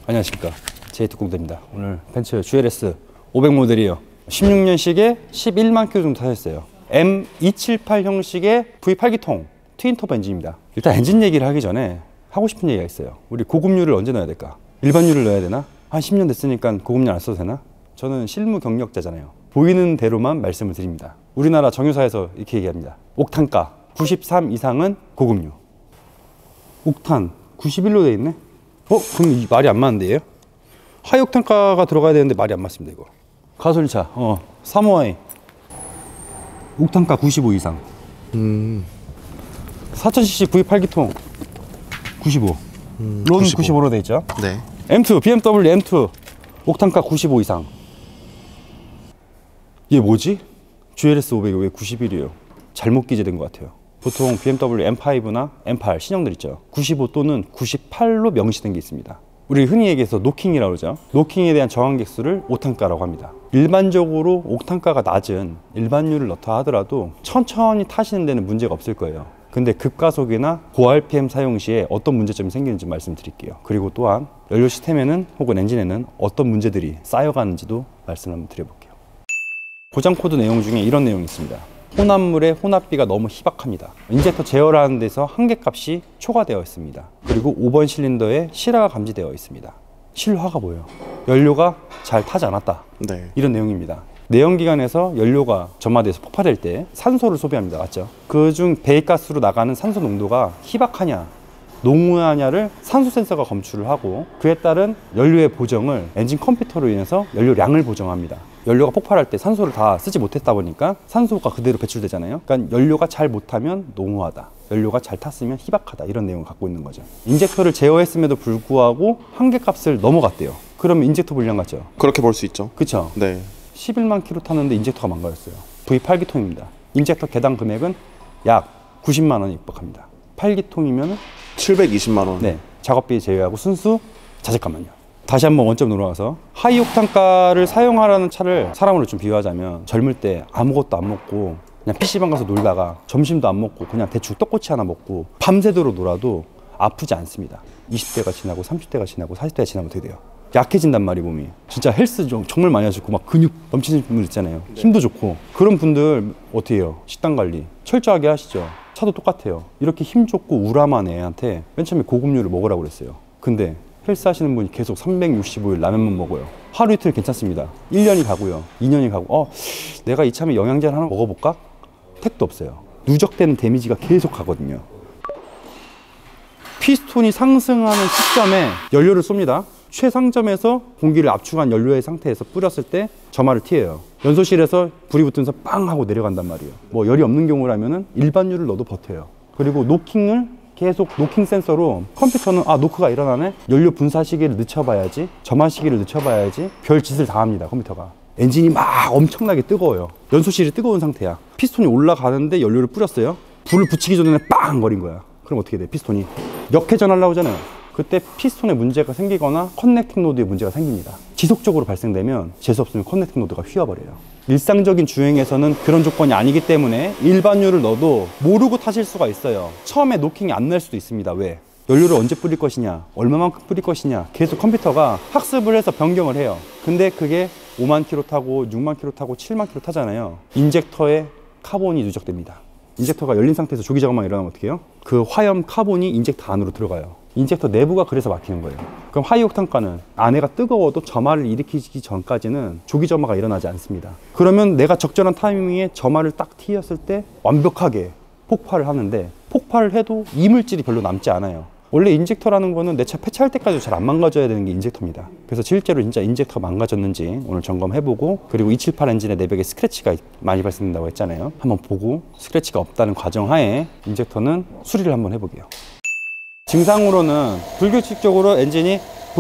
안녕하십니까, 제이특공대입니다. 오늘 벤츠 GLS 500 모델이요, 16년식에 11만 킬로 정도 타셨어요. M278 형식의 V8기통 트윈터보 엔진입니다. 일단 엔진 얘기를 하기 전에 하고 싶은 얘기가 있어요. 우리 고급유를 언제 넣어야 될까? 일반유를 넣어야 되나? 한 10년 됐으니까 고급유 안 써도 되나? 저는 실무 경력자잖아요. 보이는 대로만 말씀을 드립니다. 우리나라 정유사에서 이렇게 얘기합니다. 옥탄가 93 이상은 고급유. 옥탄 91로 돼 있네? 그럼 이 말이 안 맞는데 얘요? 하이옥탄가가 들어가야 되는데 말이 안 맞습니다 이거. 가솔린차 3호이 옥탄가 95 이상. 4000cc V8기통 95. 론 95로 돼 있죠? 네. M2 BMW M2 옥탄가 95 이상. 이게 뭐지? GLS 500이 왜 91이에요? 잘못 기재된 것 같아요. 보통 BMW M5나 M8 신형들 있죠, 95 또는 98로 명시된 게 있습니다. 우리 흔히 얘기해서 노킹이라고 그러죠. 노킹에 대한 저항 객수를 옥탄가라고 합니다. 일반적으로 옥탄가가 낮은 일반유를 넣다 하더라도 천천히 타시는 데는 문제가 없을 거예요. 근데 급가속이나 고RPM 사용 시에 어떤 문제점이 생기는지 말씀드릴게요. 그리고 또한 연료 시스템에는 혹은 엔진에는 어떤 문제들이 쌓여가는지도 말씀을 한번 드려볼게요. 고장 코드 내용 중에 이런 내용이 있습니다. 혼합물의 혼합비가 너무 희박합니다. 인젝터 제어라는 데서 한계값이 초과되어 있습니다. 그리고 5번 실린더에 실화가 감지되어 있습니다. 실화가 뭐예요? 연료가 잘 타지 않았다. 네. 이런 내용입니다. 내연기관에서 연료가 점화돼서 폭발할 때 산소를 소비합니다. 맞죠? 그중 배기가스로 나가는 산소 농도가 희박하냐 농후하냐를 산소 센서가 검출을 하고, 그에 따른 연료의 보정을 엔진 컴퓨터로 인해서 연료량을 보정합니다. 연료가 폭발할 때 산소를 다 쓰지 못했다 보니까 산소가 그대로 배출되잖아요. 그러니까 연료가 잘 못타면 농후하다, 연료가 잘 탔으면 희박하다, 이런 내용을 갖고 있는 거죠. 인젝터를 제어했음에도 불구하고 한계값을 넘어갔대요. 그러면 인젝터 불량 같죠? 그렇게 볼 수 있죠. 그쵸? 네. 11만 킬로 탔는데 인젝터가 망가졌어요. V8기통입니다. 인젝터 개당 금액은 약 90만 원에 육박합니다. 8기통이면 720만 원. 네, 작업비 제외하고 순수 자재값만요. 다시 한번 원점 돌아가서 하이옥탄가를 사용하라는 차를 사람으로 좀 비유하자면, 젊을 때 아무것도 안 먹고 그냥 PC방 가서 놀다가 점심도 안 먹고 그냥 대충 떡꼬치 하나 먹고 밤새도록 놀아도 아프지 않습니다. 20대가 지나고 30대가 지나고 40대가 지나면 어떻게 돼요? 약해진단 말이에요. 몸이 진짜 헬스 정말 많이 하시고 막 근육 넘치는 분들 있잖아요. 힘도 좋고. 그런 분들 어떻게 해요? 식단 관리 철저하게 하시죠. 차도 똑같아요. 이렇게 힘 좋고 우람한 애한테 맨 처음에 고급류를 먹으라고 그랬어요. 근데 헬스 하시는 분이 계속 365일 라면만 먹어요. 하루 이틀 괜찮습니다. 1년이 가고요, 2년이 가고 내가 이참에 영양제를 하나 먹어볼까? 택도 없어요. 누적되는 데미지가 계속 가거든요. 피스톤이 상승하는 시점에 연료를 쏩니다. 최상점에서 공기를 압축한 연료의 상태에서 뿌렸을 때 점화를 튀어요. 연소실에서 불이 붙으면서 빵 하고 내려간단 말이에요. 뭐 열이 없는 경우라면은 일반유를 넣어도 버텨요. 그리고 노킹을 계속 노킹 센서로 컴퓨터는 노크가 일어나네? 연료 분사 시기를 늦춰봐야지, 점화 시기를 늦춰봐야지, 별 짓을 다 합니다. 컴퓨터가. 엔진이 막 엄청나게 뜨거워요. 연소실이 뜨거운 상태야. 피스톤이 올라가는데 연료를 뿌렸어요. 불을 붙이기 전에 빵 거린 거야. 그럼 어떻게 돼? 피스톤이 역회전하려고 하잖아요. 그때 피스톤에 문제가 생기거나 커넥팅 노드에 문제가 생깁니다. 지속적으로 발생되면 재수없으면 커넥팅 노드가 휘어버려요. 일상적인 주행에서는 그런 조건이 아니기 때문에 일반유를 넣어도 모르고 타실 수가 있어요. 처음에 노킹이 안 날 수도 있습니다. 왜? 연료를 언제 뿌릴 것이냐, 얼마만큼 뿌릴 것이냐 계속 컴퓨터가 학습을 해서 변경을 해요. 근데 그게 5만 킬로 타고 6만 킬로 타고 7만 킬로 타잖아요. 인젝터에 카본이 누적됩니다. 인젝터가 열린 상태에서 조기 작업만 일어나면 어떻게 해요? 그 화염 카본이 인젝터 안으로 들어가요. 인젝터 내부가 그래서 막히는 거예요. 그럼 하이옥탄가는 안에가 뜨거워도 점화를 일으키기 전까지는 조기 점화가 일어나지 않습니다. 그러면 내가 적절한 타이밍에 점화를 딱 튀었을 때 완벽하게 폭발을 하는데, 폭발을 해도 이물질이 별로 남지 않아요. 원래 인젝터라는 거는 내 차 폐차할 때까지 잘 안 망가져야 되는 게 인젝터입니다. 그래서 실제로 진짜 인젝터가 망가졌는지 오늘 점검해보고, 그리고 278 엔진의 내벽에 스크래치가 많이 발생된다고 했잖아요. 한번 보고 스크래치가 없다는 과정하에 인젝터는 수리를 한번 해보게요. 증상으로는 불규칙적으로 엔진이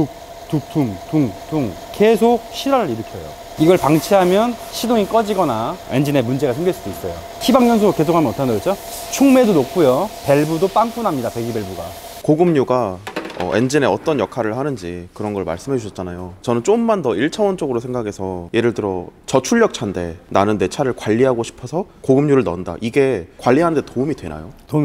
툭툭 계속 실화를 일으켜요. 이걸 방치하면 시동이 꺼지거나 엔진에 문제가 생길 수도 있어요. 희박연소 계속하면 어떻게 되죠? 충매도 높고요, 밸브도 빵꾸납니다. 배기 밸브가. 고급유가 엔진에 어떤 역할을 하는지 그런 걸 말씀해 주셨잖아요. 저는 좀만 더 1차원적으로 생각해서, 예를 들어 저출력 차인데 나는 내 차를 관리하고 싶어서 고급유를 넣는다. 이게 관리하는 데 도움이 되나요? 도움이 돼요.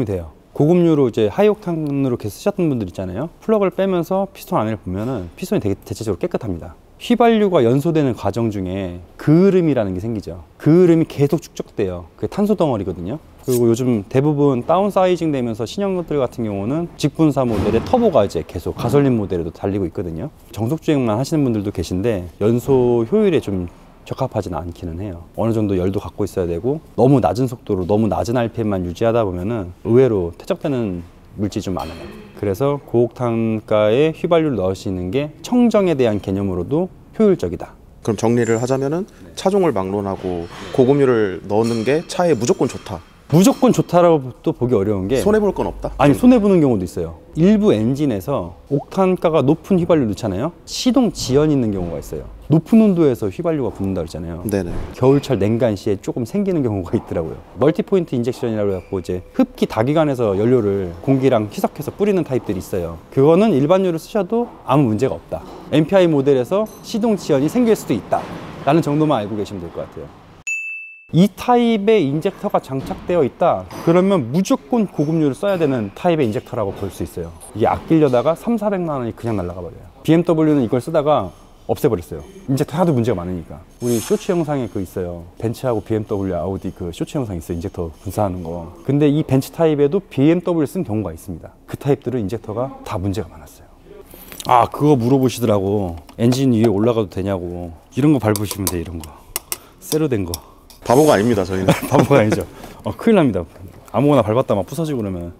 고급류로 이제 하이옥탄으로 계속 쓰셨던 분들 있잖아요. 플러그를 빼면서 피스톤 안을 보면은 피스톤이 되게 대체적으로 깨끗합니다. 휘발유가 연소되는 과정 중에 그을음이라는 게 생기죠. 그을음이 계속 축적돼요. 그게 탄소 덩어리거든요. 그리고 요즘 대부분 다운사이징 되면서 신형들 같은 경우는 직분사 모델의 터보가 이제 계속 가솔린 모델에도 달리고 있거든요. 정속주행만 하시는 분들도 계신데 연소 효율에 좀 적합하지는 않기는 해요. 어느 정도 열도 갖고 있어야 되고 너무 낮은 속도로 너무 낮은 RPM만 유지하다 보면은 의외로 퇴적되는 물질이 좀 많아요. 그래서 고옥탄가에 휘발유를 넣으시는 게 청정에 대한 개념으로도 효율적이다. 그럼 정리를 하자면은 차종을 막론하고 고급류를 넣는 게 차에 무조건 좋다. 무조건 좋다라고 또 보기 어려운 게 손해볼 건 없다? 아니 손해보는 경우도 있어요. 일부 엔진에서 옥탄가가 높은 휘발유 넣잖아요. 시동 지연이 있는 경우가 있어요. 높은 온도에서 휘발유가 붙는다 그랬잖아요. 네네. 겨울철 냉간 시에 조금 생기는 경우가 있더라고요. 멀티포인트 인젝션이라고 해갖고 이제 흡기 다기관에서 연료를 공기랑 희석해서 뿌리는 타입들이 있어요. 그거는 일반유를 쓰셔도 아무 문제가 없다. MPI 모델에서 시동 지연이 생길 수도 있다 라는 정도만 알고 계시면 될 것 같아요. 이 타입의 인젝터가 장착되어 있다 그러면 무조건 고급류를 써야 되는 타입의 인젝터라고 볼 수 있어요. 이게 아끼려다가 3,400만 원이 그냥 날아가 버려요. BMW는 이걸 쓰다가 없애버렸어요. 인젝터 하도 문제가 많으니까. 우리 쇼츠 영상에 그 있어요. 벤츠하고 BMW, 아우디 그 쇼츠 영상 있어요. 인젝터 분사하는 거. 근데 이 벤츠 타입에도 BMW 쓴 경우가 있습니다. 그 타입들은 인젝터가 다 문제가 많았어요. 아, 그거 물어보시더라고. 엔진 위에 올라가도 되냐고. 이런 거 밟으시면 돼, 이런 거. 쇠로 된 거. 바보가 아닙니다, 저희는. 바보가 아니죠. 큰일 납니다. 아무거나 밟았다 막 부서지고 그러면.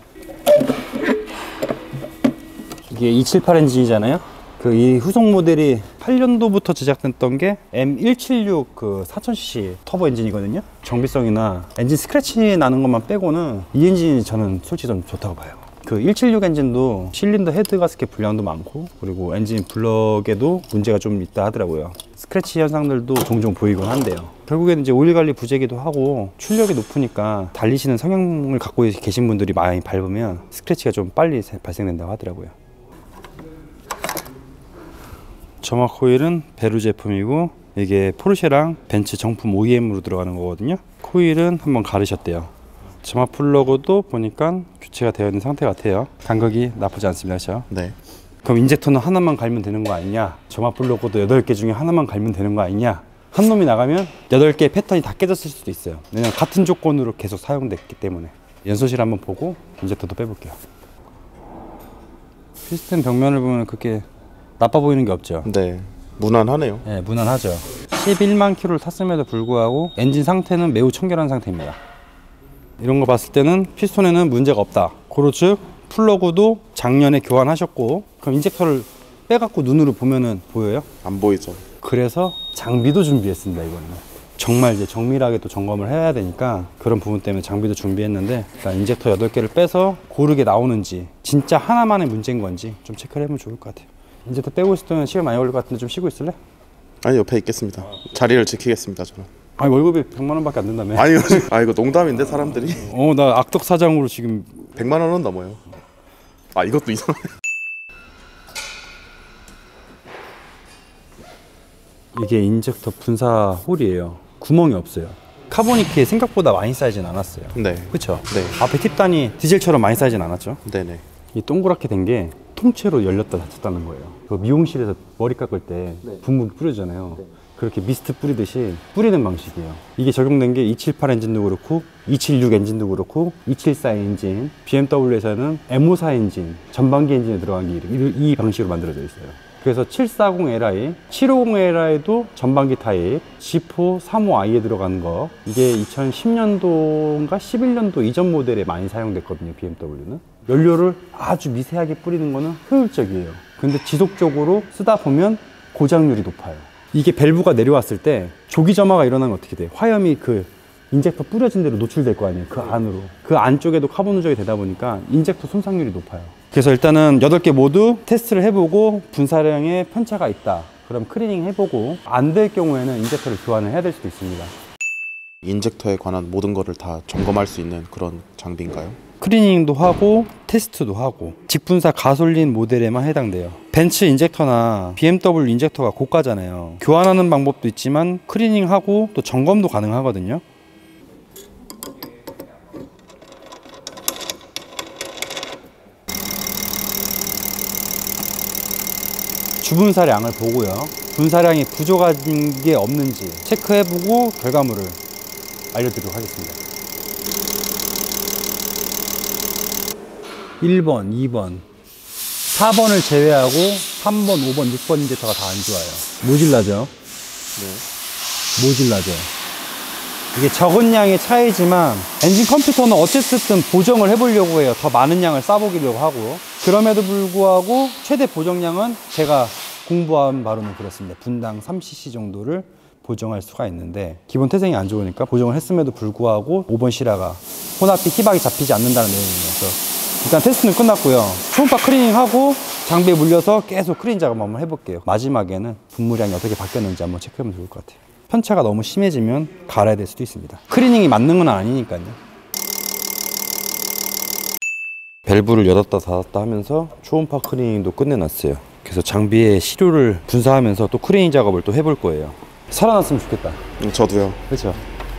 이게 278 엔진이잖아요. 그 이 후속 모델이 8년도부터 제작됐던 게 M176 그 4000cc 터보 엔진이거든요. 정비성이나 엔진 스크래치 나는 것만 빼고는 이 엔진이 저는 솔직히 좀 좋다고 봐요. 그 176 엔진도 실린더 헤드 가스켓 불량도 많고 그리고 엔진 블럭에도 문제가 좀 있다 하더라고요. 스크래치 현상들도 종종 보이곤 한데요. 결국에는 이제 오일 관리 부재기도 하고 출력이 높으니까 달리시는 성향을 갖고 계신 분들이 많이 밟으면 스크래치가 좀 빨리 발생된다고 하더라고요. 점화 코일은 베루 제품이고 이게 포르쉐랑 벤츠 정품 OEM으로 들어가는 거거든요. 코일은 한번 가르셨대요. 점화 플러그도 보니까 교체가 되어 있는 상태 같아요. 간격이 나쁘지 않습니다. 그렇죠? 네. 그럼 인젝터는 하나만 갈면 되는 거 아니냐? 점화 플러그도 8개 중에 하나만 갈면 되는 거 아니냐? 한 놈이 나가면 8개의 패턴이 다 깨졌을 수도 있어요. 왜냐면 같은 조건으로 계속 사용됐기 때문에. 연소실 한번 보고 인젝터도 빼볼게요. 피스톤 벽면을 보면 그렇게 나빠 보이는 게 없죠. 네. 무난하네요. 네, 무난하죠. 11만 킬로를 탔음에도 불구하고 엔진 상태는 매우 청결한 상태입니다. 이런 거 봤을 때는 피스톤에는 문제가 없다. 고로 즉 플러그도 작년에 교환하셨고 그럼 인젝터를 빼갖고 눈으로 보면은 보여요? 안 보이죠. 그래서 장비도 준비했습니다. 이거는 정말 이제 정밀하게 또 점검을 해야 되니까 그런 부분 때문에 장비도 준비했는데 일단 인젝터 8개를 빼서 고르게 나오는지 진짜 하나만의 문제인 건지 좀 체크를 해보면 좋을 것 같아요. 인젝터 떼고 있을 때는 시간 많이 걸릴 것 같은데 좀 쉬고 있을래? 아니, 옆에 있겠습니다. 자리를 지키겠습니다, 저는. 아니 월급이 100만 원밖에 안 된다며. 아니, 이거 농담인데 사람들이 나 악덕 사장으로 지금 100만 원은 넘어요. 아, 이것도 이상하네. 이게 인젝터 분사 홀이에요. 구멍이 없어요. 카보니크에 생각보다 많이 쌓이진 않았어요. 네. 그쵸? 네. 앞에 팁단이 디젤처럼 많이 쌓이진 않았죠. 네네. 이 동그랗게 된 게 통째로 열렸다 닫혔다는 거예요. 그 미용실에서 머리 깎을 때 분무 뿌려주잖아요. 그렇게 미스트 뿌리듯이 뿌리는 방식이에요. 이게 적용된 게 278 엔진도 그렇고 276 엔진도 그렇고 274 엔진, BMW에서는 M54 엔진, 전반기 엔진에 들어간 게 이 방식으로 만들어져 있어요. 그래서 740Li, 750Li도 전반기 타입, G4 35i에 들어간 거 이게 2010년도인가 11년도 이전 모델에 많이 사용됐거든요. BMW는 연료를 아주 미세하게 뿌리는 거는 효율적이에요. 근데 지속적으로 쓰다 보면 고장률이 높아요. 이게 밸브가 내려왔을 때 조기 점화가 일어나면 어떻게 돼요? 화염이 그 인젝터 뿌려진 대로 노출될 거 아니에요. 그 안으로. 그 안쪽에도 카본 누적이 되다 보니까 인젝터 손상률이 높아요. 그래서 일단은 8개 모두 테스트를 해보고 분사량에 편차가 있다. 그럼 클리닝 해보고 안 될 경우에는 인젝터를 교환을 해야 될 수도 있습니다. 인젝터에 관한 모든 거를 다 점검할 수 있는 그런 장비인가요? 클리닝도 하고 테스트도 하고 직분사 가솔린 모델에만 해당돼요. 벤츠 인젝터나 BMW 인젝터가 고가잖아요. 교환하는 방법도 있지만 클리닝하고 또 점검도 가능하거든요. 주분사량을 보고요. 분사량이 부족한 게 없는지 체크해보고 결과물을 알려드리도록 하겠습니다. 1번, 2번, 4번을 제외하고 3번, 5번, 6번 인젝터가 다 안 좋아요. 모질라죠? 네. 모질라죠? 이게 적은 양의 차이지만 엔진 컴퓨터는 어쨌든 보정을 해보려고 해요. 더 많은 양을 쏴보려고 하고. 그럼에도 불구하고 최대 보정량은 제가 공부한 바로는 그렇습니다. 분당 3cc 정도를 보정할 수가 있는데 기본 태생이 안 좋으니까 보정을 했음에도 불구하고 5번 실화가 혼합비 희박이 잡히지 않는다는 내용이어서 일단 테스트는 끝났고요. 초음파 클리닝하고 장비에 물려서 계속 클리닝 작업 한번 해볼게요. 마지막에는 분무량이 어떻게 바뀌었는지 한번 체크하면 좋을 것 같아요. 편차가 너무 심해지면 갈아야 될 수도 있습니다. 클리닝이 맞는 건 아니니까요. 밸브를 열었다 닫았다 하면서 초음파 클리닝도 끝내놨어요. 그래서 장비에 시료를 분사하면서 또 클리닝 작업을 또 해볼 거예요. 살아났으면 좋겠다. 저도요. 그렇죠.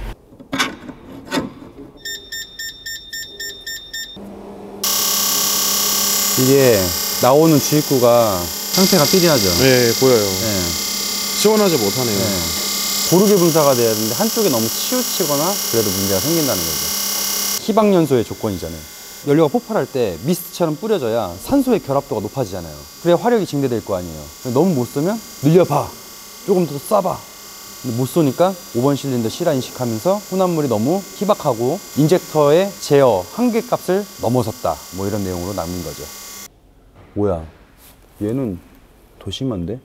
이게 나오는 주입구가 상태가 삐리하죠. 네, 보여요. 네. 시원하지 못하네요. 네. 고르게 분사가 돼야 되는데 한쪽에 너무 치우치거나 그래도 문제가 생긴다는 거죠. 희박연소의 조건이잖아요. 연료가 폭발할 때 미스트처럼 뿌려져야 산소의 결합도가 높아지잖아요. 그래야 화력이 증대될 거 아니에요. 너무 못 쏘면 늘려봐, 조금 더 쏴봐. 근데 못 쏘니까 5번 실린더 실화 인식하면서 혼합물이 너무 희박하고 인젝터의 제어 한계값을 넘어섰다, 뭐 이런 내용으로 남은 거죠. 뭐야, 얘는 더 심한데?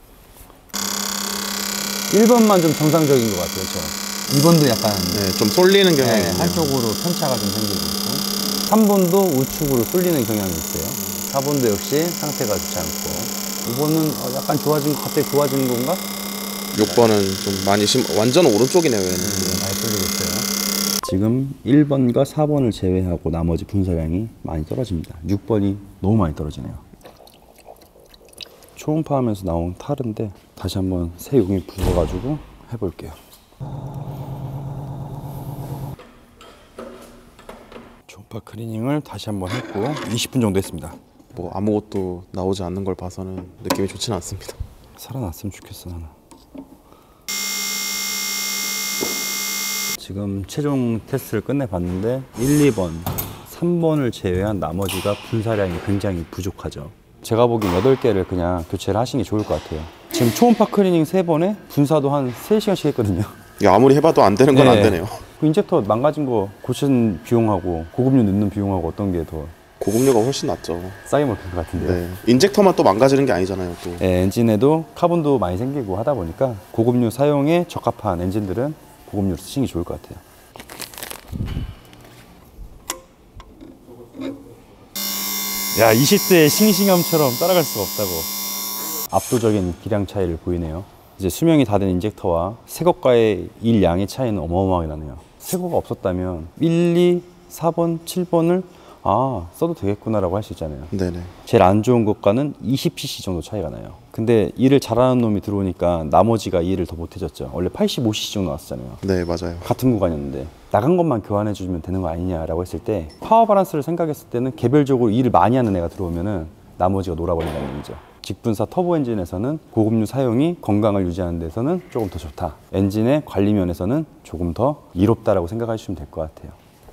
1번만 좀 정상적인 것 같아요. 그렇죠? 2번도 약간 네, 좀 쏠리는 경향이 있네요. 한쪽으로 편차가 좀 생기고 있고, 3번도 우측으로 쏠리는 경향이 있어요. 4번도 역시 상태가 좋지 않고, 5번은 약간 좋아진 거, 갑자기 좋아지는 건가? 6번은 좀 많이 완전 오른쪽이네요, 얘는. 많이 쏠리고 있어요. 지금 1번과 4번을 제외하고 나머지 분사량이 많이 떨어집니다. 6번이 너무 많이 떨어지네요. 초음파하면서 나온 탈인데 다시 한번 새 용이 부숴가지고 해볼게요. 초음파 클리닝을 다시 한번 했고 20분 정도 했습니다. 뭐 아무것도 나오지 않는 걸 봐서는 느낌이 좋지는 않습니다. 살아났으면 좋겠어 나는. 지금 최종 테스트를 끝내봤는데 1, 2번, 3번을 제외한 나머지가 분사량이 굉장히 부족하죠. 제가 보기엔 8개를 그냥 교체를 하시는 게 좋을 것 같아요. 지금 초음파 클리닝 3번에 분사도 한 3시간씩 했거든요. 야, 아무리 해봐도 안 되는 건 안 되네요. 그 인젝터 망가진 거 고치는 비용하고 고급류 넣는 비용하고 어떤 게 더 고급류가 훨씬 낫죠. 싸게 먹힐 것 같은데요. 네. 인젝터만 또 망가지는 게 아니잖아요, 또. 네, 엔진에도 카본도 많이 생기고 하다 보니까 고급류 사용에 적합한 엔진들은 고급류를 쓰시는 게 좋을 것 같아요. 야, 20대의 싱싱함처럼 따라갈 수가 없다고. 압도적인 기량 차이를 보이네요. 이제 수명이 다 된 인젝터와 새것과의 일 양의 차이는 어마어마하게 나네요. 새거가 없었다면 1, 2, 4번, 7번을 써도 되겠구나라고 할 수 있잖아요. 네네. 제일 안 좋은 것과는 20cc 정도 차이가 나요. 근데 일을 잘하는 놈이 들어오니까 나머지가 일을 더 못해졌죠. 원래 85cc 정도 나왔잖아요. 네, 맞아요. 같은 구간이었는데 나간 것만 교환해 주면 되는 거 아니냐라고 했을 때 파워 바란스를 생각했을 때는 개별적으로 일을 많이 하는 애가 들어오면은 나머지가 놀아버린다는 얘기죠. 직분사 터보 엔진에서는 고급류 사용이 건강을 유지하는 데서는 조금 더 좋다. 엔진의 관리 면에서는 조금 더 이롭다라고 생각해 주시면 될 것 같아요.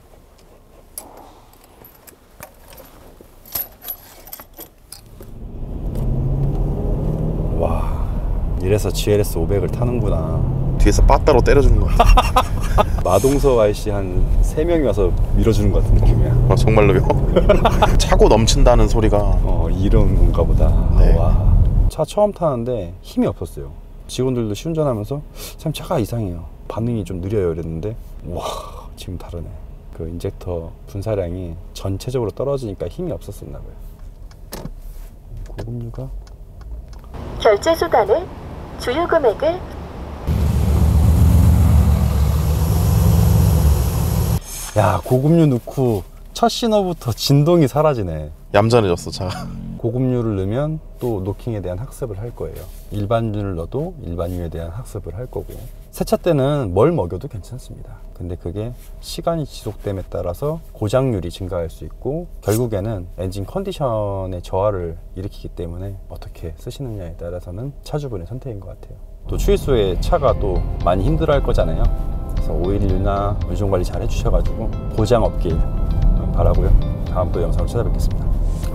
와, 이래서 GLS 500을 타는구나. 뒤에서 빠따로 때려주는 것 같아요. 마동석 아저씨 한 3명이 와서 밀어주는 것 같은 느낌이야. 정말로요? 차고 넘친다는 소리가. 이런 건가 보다. 네. 와. 차 처음 타는데 힘이 없었어요. 직원들도 시운전하면서 참 차가 이상해요. 반응이 좀 느려요 이랬는데 와, 지금 다르네. 그 인젝터 분사량이 전체적으로 떨어지니까 힘이 없었었나 봐요. 고급류가 결제 수단을 주유 금액을 야, 고급류 넣고 첫 신호부터 진동이 사라지네. 얌전해졌어, 차가. 고급류를 넣으면 또 노킹에 대한 학습을 할 거예요. 일반유를 넣어도 일반유에 대한 학습을 할 거고. 세차 때는 뭘 먹여도 괜찮습니다. 근데 그게 시간이 지속됨에 따라서 고장률이 증가할 수 있고 결국에는 엔진 컨디션의 저하를 일으키기 때문에 어떻게 쓰시느냐에 따라서는 차주분의 선택인 것 같아요. 또 추위소에 차가 또 많이 힘들어할 거잖아요. 그래서 오일류나 운송관리 잘 해주셔가지고 고장 없길 바라고요. 다음 또 영상으로 찾아뵙겠습니다.